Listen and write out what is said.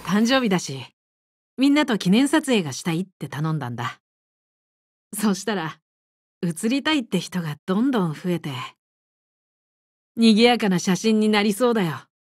誕生日だし、みんなと記念撮影がしたいって頼んだんだ。そしたら、写りたいって人がどんどん増えて、賑やかな写真になりそうだよ。